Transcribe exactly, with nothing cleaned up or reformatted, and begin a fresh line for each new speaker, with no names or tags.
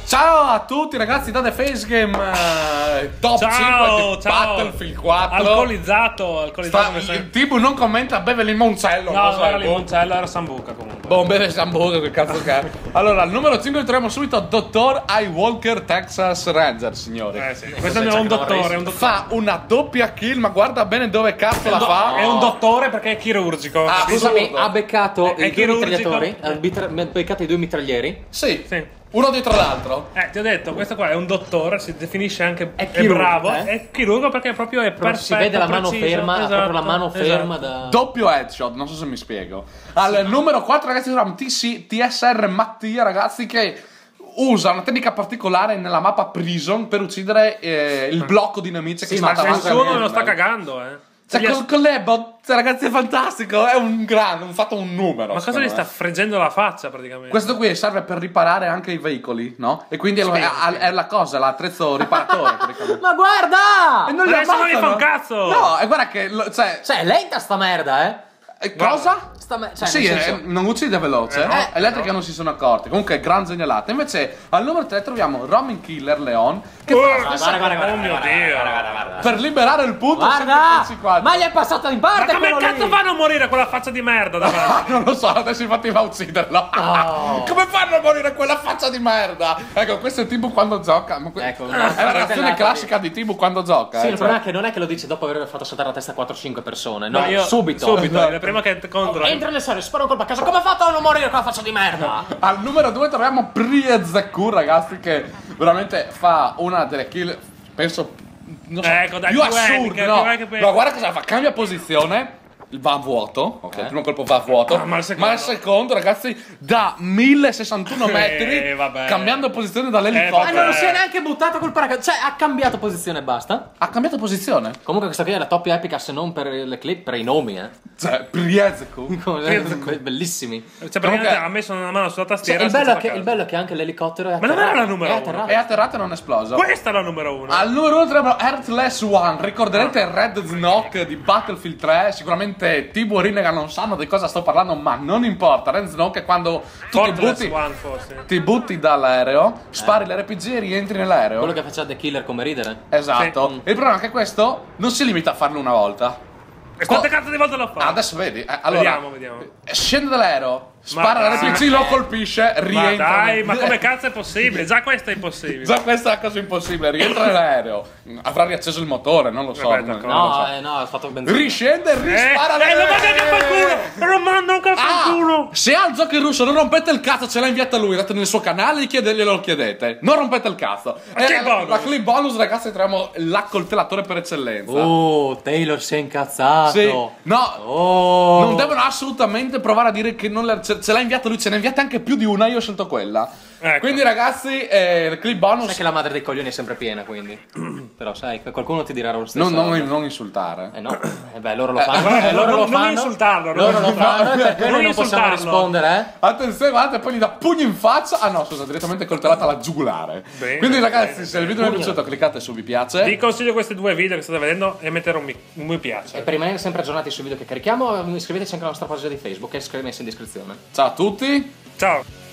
Ciao a tutti ragazzi da The Face Game, uh, top
ciao,
cinque di
ciao.
Battlefield quattro.
Alcolizzato, alcolizzato.
Sta, il Tibu non commenta, beve limoncello.
No,
non
non era
so,
limoncello, era sambuca comunque.
Boh, beve sambuca, che cazzo che è. Allora, al numero cinque troviamo subito Dottor I. Walker Texas Ranger, signori.
Eh sì, questo è un dottore, è un dottore.
Fa una doppia kill, ma guarda bene dove cazzo la fa.
È un dottore perché è chirurgico.
Ah,
Scusami, ha beccato
È
i due
chirurgico.
mitragliatori? Ha bitra- beccato i due mitraglieri?
Sì,
Sì.
uno dietro l'altro.
Eh, ti ho detto, questo qua è un dottore, si definisce anche
È
è,
chirurgo,
bravo,
eh?
è chirurgo perché proprio è
Però
perfetto,
si vede la mano
preciso,
ferma, ha
esatto,
proprio la mano ferma
esatto.
da...
Doppio headshot, non so se mi spiego. Al numero quattro ragazzi troviamo T C T S R Mattia, ragazzi, che usa una tecnica particolare nella mappa Prison per uccidere eh, il blocco di nemici
Sì,
che
ma
sta davanti.
Nessuno
a
me lo
lui.
sta cagando, eh.
Cioè,
Gli ha-
col, con l'Ebot, cioè, ragazzi, è fantastico. È un grande, un fatto un numero.
Ma cosa
secondo
gli sta
me.
freggendo la faccia praticamente?
Questo qui serve per riparare anche i veicoli, no? E quindi è,
Sì,
è-
sì.
è la cosa, l'attrezzo riparatore. praticamente.
Ma guarda!
E non li
Adesso non gli fa
ammazzano.
un cazzo!
No, e guarda che, lo- cioè,
Cioè, è lenta sta merda, eh?
eh, cosa?
Sta me- cioè,
Sì,
nel
eh,
senso-
non uccide veloce.
Eh, no,
eh, gli altri
no.
che non si sono accorti. Comunque, gran segnalata. Invece, al numero tre troviamo Roman Killer Leon. Che
Oh,
fa la
Guarda,
stessa-
guarda, guarda,
oh mio
guarda,
Dio!
guarda, guarda, guarda.
per liberare il punto.
Guarda!
centocinquanta.
Ma gli è passato in
Ma
parte
come
quello
cazzo
lì!
fanno a morire quella faccia di merda davanti?
Ah, non lo so, adesso infatti va a ucciderlo.
Oh.
Come fanno a morire quella faccia di merda? Ecco, questo è Tibu quando gioca. Ma que-
Ecco,
è la reazione
lì.
classica di Tibu quando gioca.
Sì,
eh,
il
cioè.
problema è che non è che lo dice dopo aver fatto saltare la testa a quattro cinque persone. No,
No, io-
subito.
Subito,
Esatto.
prima che contro.
Entra nel serio, spara un colpo a casa. Come ha fatto a non morire con la faccia di merda?
Al numero due troviamo Priezekur, ragazzi, che veramente fa una delle kill, penso, non so,
Ecco, dai,
più
più
assurde,
epiche,
no?
più epiche.
No, guarda cosa fa, cambia posizione, va a vuoto, ok,
Eh.
il primo colpo va a vuoto,
Ah, ma il secondo?
il secondo, ragazzi, da mille sessantuno metri,
Eh, vabbè.
cambiando posizione
Eh,
Ah,
dall'elicottero.
non lo si è neanche buttato col paracadute. Cioè, ha cambiato posizione e basta.
Ha cambiato posizione,
Comunque questa qui è la top epica, se non per le clip, per i nomi, eh.
cioè, Priezekur.
Come- Bellissimi.
Cioè, praticamente
Comunque-
ha messo una mano sulla
Cioè,
tastiera.
il, bello
senza
è che,
toccare.
il bello è che anche l'elicottero è
Ma non era
atterrato.
la numero
È
uno?
atterrato.
È atterrato e non è esploso.
Questa è la numero uno.
Al numero uno troviamo Earthless One. Ricorderete il Red Snock di Battlefield tre? Sicuramente Tibu e Rinnegan non sanno di cosa sto parlando, ma non importa. Red Snock è quando tu ti
Fortress
butti,
One, forse.
ti butti dall'aereo, spari l'R P G e rientri nell'aereo.
Quello che faceva The Killer come ridere.
Esatto.
Sì.
Il problema è che questo non si limita a farlo una volta.
E quante cazzo di volte l'ho fatto?
Ah, adesso vedi. eh, allora,
Vediamo, vediamo.
scende dall'aereo, spara l'R P G,
dai.
lo colpisce,
Ma
rientra.
dai,
nel-
ma come cazzo è possibile? Già questo è impossibile.
Già questa è una cosa impossibile. Rientra nell'aereo, avrà riacceso il motore, non lo so.
Vabbè,
non-
d'accordo.
non lo so.
No, eh, no, ha fatto benzina.
Riscende e
Eh,
rispara
eh, lo
le-
manda anche a qualcuno! Lo manda anche a qualcuno!
Ah, se ha il gioco in russo, non rompete il cazzo, ce l'ha inviata lui, andate nel suo canale e chiederglielo, lo chiedete. Non rompete il cazzo.
Ma
Eh,
che
la,
bonus?
la clip bonus, ragazzi, troviamo l'accoltellatore per eccellenza.
Oh, Taylor si è incazzato.
Sì. No,
Oh.
non devono assolutamente provare a dire che non le- ce, ce l'ha inviata lui, ce ne ha inviate anche più di una, io ho scelto quella.
Ecco.
Quindi ragazzi, eh, il clip bonus...
Sai che la madre dei coglioni è sempre piena, quindi. Però sai, qualcuno ti dirà lo stesso.
Non, non, non insultare.
Eh no, eh beh, loro lo fanno.
guarda,
eh, loro
non-
lo
non
fanno.
insultarlo, non
Loro lo
insultarlo.
fanno, noi per quello
Non
non possiamo
insultarlo.
rispondere, eh.
Attenzione, guardate, poi gli dà pugno in faccia. Ah no, scusa, direttamente coltellata alla giugulare.
Bene,
Quindi ragazzi,
bene,
se il video vi è piaciuto, cliccate su mi piace.
Vi consiglio questi due video che state vedendo e mettere un mi, un mi
E
piace.
per rimanere sempre aggiornati sui video che carichiamo, iscrivetevi anche alla nostra pagina di Facebook, che è messa in descrizione.
Ciao a tutti.
Ciao!